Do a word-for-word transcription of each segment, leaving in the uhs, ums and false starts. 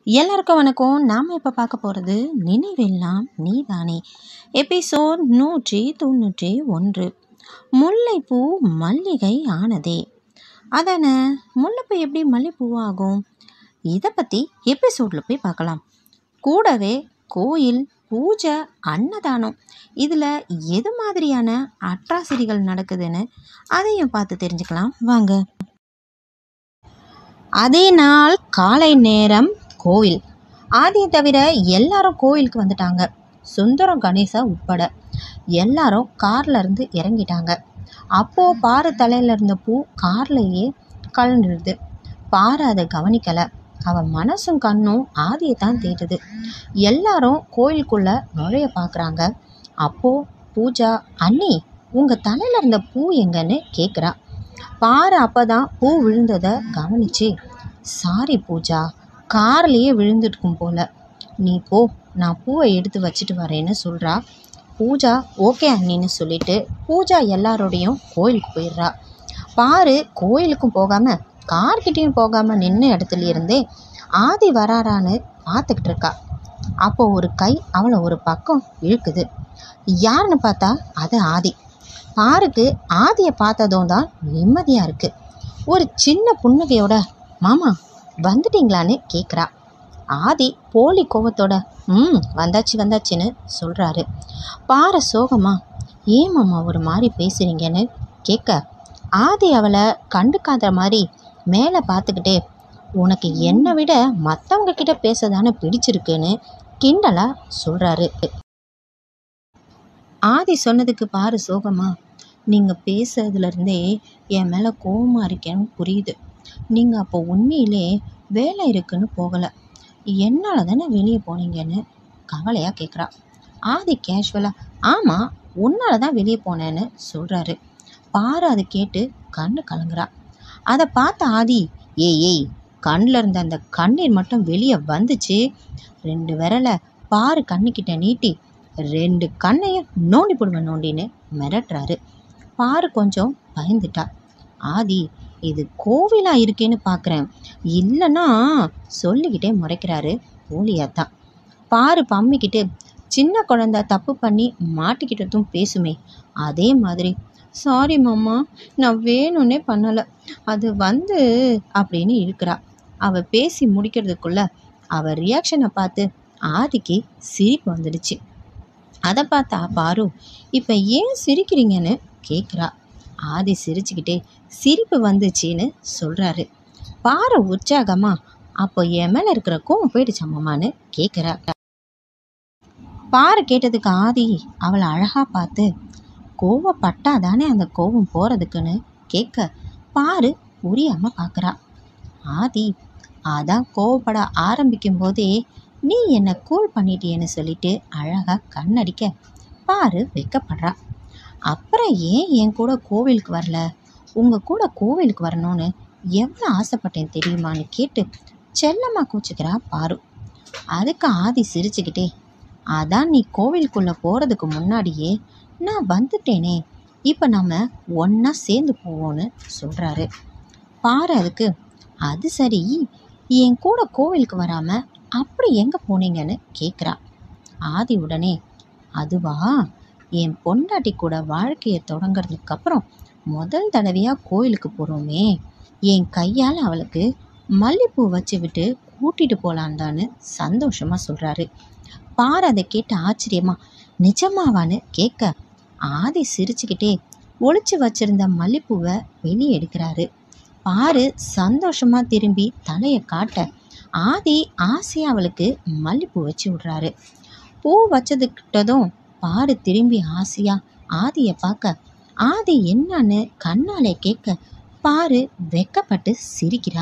எல்லாருக்கும் வணக்கம். நாம் இப்போ பார்க்க போகிறது நினைவெல்லாம் நீதானே எபிசோட் நூற்றி தொண்ணூற்றி ஒன்று. முல்லைப்பூ மல்லிகை ஆனதே. அதானே, முல்லைப்பூ எப்படி மல்லிப்பூவாகும்? இதை பற்றி எபிசோடில் போய் பார்க்கலாம். கூடவே கோயில், பூஜை, அன்னதானம், இதில் எது மாதிரியான அட்ராசிட்டிகள் நடக்குதுன்னு அதையும் பார்த்து தெரிஞ்சுக்கலாம் வாங்க. அதே நாள் காலை நேரம் கோவில். ஆதியை தவிர எல்லாரும் கோவிலுக்கு வந்துட்டாங்க. சுந்தரம், கணேசா உட்பட எல்லாரும் கார்ல இருந்து இறங்கிட்டாங்க. அப்போ பாரு தலையில இருந்த பூ கார்லயே கலந்துடுது. பாரு அதை கவனிக்கல. அவன் மனசும் கண்ணும் ஆதியை தான் தேடுது. எல்லாரும் கோயிலுக்குள்ள நுழைய பார்க்குறாங்க. அப்போ பூஜா, அண்ணி உங்க தலையில இருந்த பூ எங்கன்னு கேட்குறா. பாரு அப்பதான் பூ விழுந்ததை கவனிச்சு, சாரி பூஜா, கார்லேயே விழுந்துருக்கும் போல, நீ போ, நான் பூவை எடுத்து வச்சுட்டு வரேன்னு சொல்கிறா. பூஜா ஓகே அண்ணின்னு சொல்லிட்டு பூஜா எல்லாரோடையும் கோயிலுக்கு போயிடுறா. பாரு கோயிலுக்கும் போகாமல் கார்கிட்டையும் போகாமல் நின்று இடத்துல இருந்தே ஆதி வராரான்னு பார்த்துக்கிட்டு இருக்கா. அப்போ ஒரு கை அவளை ஒரு பக்கம் இழுக்குது. யாருன்னு பார்த்தா அது ஆதி. பாருக்கு ஆதியை பார்த்ததும் தான் நிம்மதியாக இருக்குது. ஒரு சின்ன புன்னகையோட மாமா வந்துட்டீங்களான்னு கேட்குறா. ஆதி போலி கோவத்தோட ம் வந்தாச்சு வந்தாச்சுன்னு சொல்கிறாரு. பாரு சோகமா, ஏன் மாமா ஒரு மாதிரி பேசுகிறீங்கன்னு கேட்க, ஆதி அவளை கண்டுக்காத மாதிரி மேலே பார்த்துக்கிட்டே, உனக்கு என்னை விட மற்றவங்க கிட்ட பேசதானே பிடிச்சிருக்குன்னு கிண்டலாக சொல்கிறாரு. ஆதி சொன்னதுக்கு பாரு சோகமா, நீங்கள் பேசுறதுலேருந்தே என் மேலே கோவமாக இருக்கேன்னு புரியுது. நீங்கள் அப்போ உண்மையிலே வேலை இருக்குன்னு போகலை, என்னால் தானே வெளியே போனீங்கன்னு கவலையாக கேட்குறா. ஆதி கேஷுவலாக ஆமாம் உன்னால் தான் வெளியே போனேன்னு சொல்கிறாரு. பாரு அதை கேட்டு கண்ணு கலங்குறா. அதை பார்த்த ஆதி, ஏய் ஏய் கண்ணில் இருந்த அந்த கண்ணீர் மட்டும் வெளியே வந்துச்சு. ரெண்டு விரலை பாரு கண்ணுக்கிட்ட நீட்டி ரெண்டு கண்ணையும் நோண்டி போடுவேன் நோண்டின்னு மிரட்டுறாரு. பாரு கொஞ்சம் பயந்துட்டா. ஆதி, இது கோவிலாக இருக்கேன்னு பார்க்குறேன், இல்லைன்னா சொல்லிக்கிட்டே முறைக்கிறாரு போலியாத்தான். பாரு பம்மிக்கிட்டு, சின்ன குழந்தை தப்பு பண்ணி மாட்டிக்கிட்டதும் பேசுமே அதே மாதிரி, சாரி மாமா நான் வேணும்னே பண்ணலை, அது வந்து அப்படின்னு இருக்கிறா. அவள் பேசி முடிக்கிறதுக்குள்ள அவள் ரியாக்ஷனை பார்த்து ஆதிக்கு சிரிப்பு வந்துடுச்சு. அதை பார்த்தா பாரு, இப்போ ஏன் சிரிக்கிறீங்கன்னு கேட்குறா. ஆதி சிரிச்சுக்கிட்டே சிரிப்பு வந்துச்சின்னு சொல்கிறாரு. பாரு உற்சாகமா, அப்போ என் மேலே இருக்கிற கோவம் போயிடுச்சம்மான்னு கேட்குறா. பாரு கேட்டதுக்கு ஆதி அவளை அழகாக பார்த்து, கோவப்பட்டா தானே அந்த கோவம் போகிறதுக்குன்னு கேட்க, பாரு புரியாமல் பார்க்குறா. ஆதி, அதான் கோவப்பட ஆரம்பிக்கும் போதே நீ என்னை கூல் பண்ணிட்டியேன்னு சொல்லிட்டு அழகாக கண்ணடிக்க பாரு வெக்கப்படுறா. அப்புறம் ஏன் என் கூட கோவிலுக்கு வரல, உங்கள் கூட கோவிலுக்கு வரணும்னு எவ்வளோ ஆசைப்பட்டேன் தெரியுமான்னு கேட்டு செல்லமாக கூச்சிக்கிறா பாரு. அதுக்கு ஆதி சிரிச்சுக்கிட்டே, அதான் நீ கோவிலுக்குள்ளே போகிறதுக்கு முன்னாடியே நான் வந்துட்டேனே, இப்போ நம்ம ஒன்றா சேர்ந்து போவோன்னு சொல்கிறாரு. பாரு அதுக்கு, அது சரி, என் கூட கோவிலுக்கு வராமல் அப்படி எங்கே போனீங்கன்னு கேட்குறா. ஆதி உடனே, அதுவா, என் பொண்டாட்டி கூட வாழ்க்கையை தொடங்கிறதுக்கு அப்புறம் முதல் தடவையாக கோயிலுக்கு போகிறோமே, என் கையால் அவளுக்கு மல்லிப்பூ வச்சு விட்டு கூட்டிகிட்டு போகலான்டான்னு சந்தோஷமாக சொல்கிறாரு. பாரு அதை கேட்டு ஆச்சரியமா, நிஜமாவான்னு கேட்க, ஆதி சிரிச்சுக்கிட்டே ஒளிச்சு வச்சிருந்த மல்லிப்பூவை வெளியே எடுக்கிறாரு. பாரு சந்தோஷமாக திரும்பி தலையை காட்ட ஆதி ஆசையாக அவளுக்கு மல்லிப்பூ வச்சு விட்றாரு. பூ வச்சதுக்கிட்டதும் பாரு திரும்பி ஆசையா ஆதியை பார்க்க, ஆதி என்னன்னு கண்ணாலே கேட்க பாரு வெக்கப்பட்டு சிரிக்கிறா.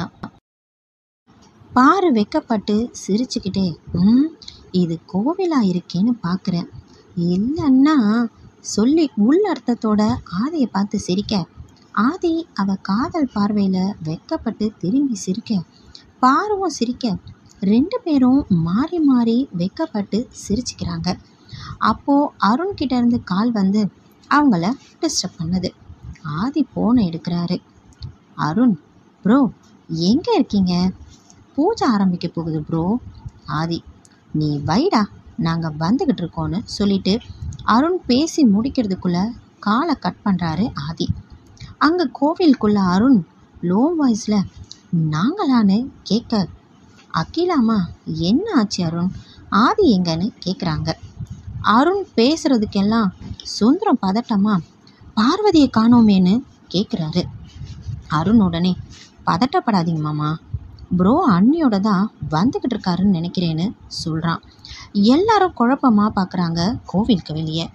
பாரு வெக்கப்பட்டு சிரிச்சுக்கிட்டே, ம் இது கோவிலா இருக்கேன்னு பார்க்குறேன், இல்லைன்னா சொல்லி உள் அர்த்தத்தோட ஆதியை பார்த்து சிரிக்க, ஆதி அவ காதல் பார்வையில் வெக்கப்பட்டு திரும்பி சிரிக்க பாருவும் சிரிக்க, ரெண்டு பேரும் மாறி மாறி வெக்கப்பட்டு சிரிச்சுக்கிறாங்க. அப்போது அருண்கிட்ட இருந்து கால் வந்து அவங்கள டிஸ்டர்ப் பண்ணுது. ஆதி ஃபோனை எடுக்கிறாரு. அருண் ப்ரோ எங்கே இருக்கீங்க? பூஜை ஆரம்பிக்க போகுது ப்ரோ. ஆதி, நீ வைடா, நாங்கள் வந்துக்கிட்டு இருக்கோன்னு சொல்லிட்டு அருண் பேசி முடிக்கிறதுக்குள்ள காலை கட் பண்ணுறாரு ஆதி. அங்கே கோவிலுக்குள்ள அருண் லோ வாய்ஸில் நாங்களான்னு கேட்க, அகிலாமா என்ன ஆச்சு அருண், ஆதி எங்கன்னு கேட்குறாங்க. அருண் பேசுகிறதுக்கெல்லாம் சுந்தரம் பதட்டமா பார்வதியை காணோமேன்னு கேட்குறாரு. அருண் உடனே, பதட்டப்படாதீங்க மாமா, ப்ரோ அண்ணியோட தான் வந்துக்கிட்டு இருக்காருன்னு நினைக்கிறேன்னு சொல்கிறான். எல்லாரும் குழப்பமாக பார்க்குறாங்க கோவிலுக்கு வெளியே.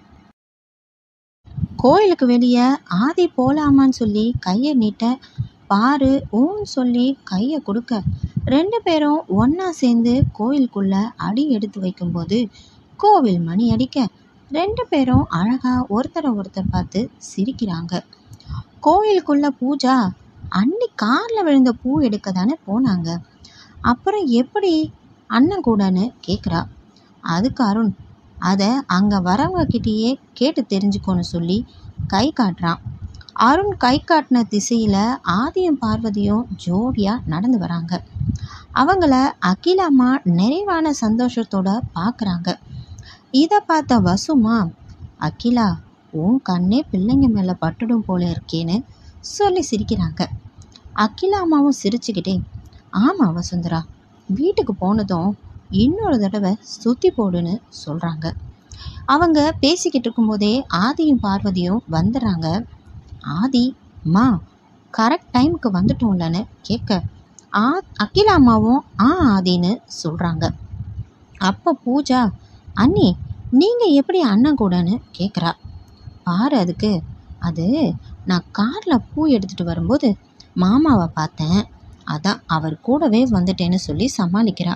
கோயிலுக்கு வெளியே ஆதி போலாமான்னு சொல்லி கையை நீட்ட, பாரு ஊன்னு சொல்லி கையை கொடுக்க, ரெண்டு பேரும் ஒன்றா சேர்ந்து கோயிலுக்குள்ளே அடி எடுத்து வைக்கும்போது கோவில் மணி அடிக்க, ரெண்டு பேரும் அழகாக ஒருத்தரை ஒருத்தர் பார்த்து சிரிக்கிறாங்க. கோயிலுக்குள்ளே பூஜா அன்னி காரில் விழுந்த பூ எடுக்க தானே போனாங்க, அப்புறம் எப்படி அண்ணன் கூடன்னு கேட்குறா. அதுக்கு அருண், அதை அங்கே வரவங்க கிட்டேயே கேட்டு தெரிஞ்சுக்கோன்னு சொல்லி கை காட்டுறான். அருண் கை காட்டின திசையில் ஆதியும் பார்வதியும் ஜோடியாக நடந்து வராங்க. அவங்கள அகிலாம்மா நிறைவான சந்தோஷத்தோட பார்க்குறாங்க. இதை பார்த்த வசுமா, அகிலா உன் கண்ணே பிள்ளைங்க மேலே பட்டுடும் போல இருக்கேன்னு சொல்லி சிரிக்கிறாங்க. அகிலாம்மாவும் சிரிச்சுக்கிட்டே, ஆமாம் வசுந்தரா, வீட்டுக்கு போனதும் இன்னொரு தடவை சுற்றி போடுன்னு சொல்கிறாங்க. அவங்க பேசிக்கிட்டு இருக்கும்போதே ஆதியும் பார்வதியும் வந்துடுறாங்க. ஆதி, மா கரெக்ட் டைமுக்கு வந்துட்டோம்லன்னு கேட்க, ஆ அகிலாம்மாவும் ஆ ஆதின்னு சொல்கிறாங்க. அப்போ பூஜா, அண்ணி நீங்கள் எப்படி அண்ணன் கூடன்னு கேட்குறா. பாரு அதுக்கு, அது நான் காரில் பூ எடுத்துகிட்டு வரும்போது மாமாவை பார்த்தேன், அதான் அவர் கூடவே வந்துட்டேன்னு சொல்லி சமாளிக்கிறா.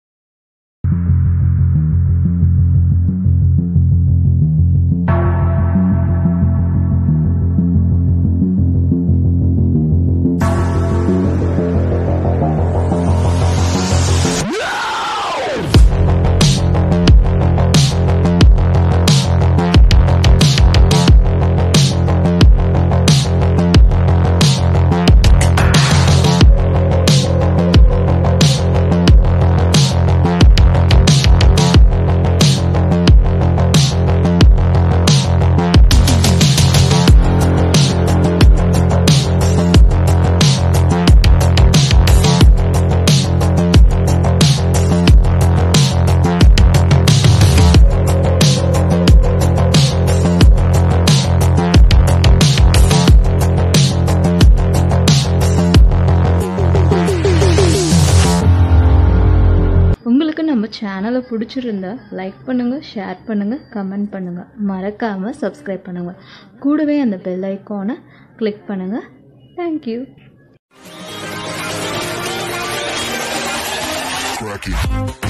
உங்களுக்கு நம்ம சேனலை பிடிச்சிருந்தா லைக் பண்ணுங்கள், ஷேர் பண்ணுங்கள், கமெண்ட் பண்ணுங்கள், மறக்காமல் சப்ஸ்கிரைப் பண்ணுங்கள். கூடவே அந்த பெல் ஐக்கானை கிளிக் பண்ணுங்கள். தேங்க்யூ.